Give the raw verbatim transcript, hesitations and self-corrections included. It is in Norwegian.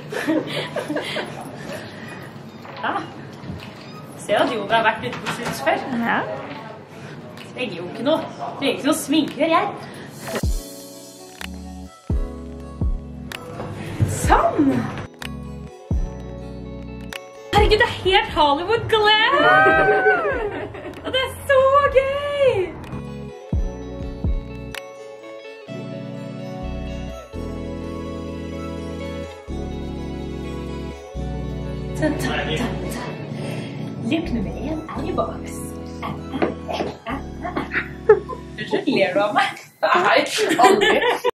Ja. Ser at Jon har vært ute på shoots før. Ja. Trenger jo ikke noe. Trenger ikke noe sminke, jeg. Sånn! Herregud, det er helt Hollywood glam! Og det er så gøy! Ta, ta, ta, ta. Look nummer en er i boks. Unnskyld, ler du av meg? Nei, aldri.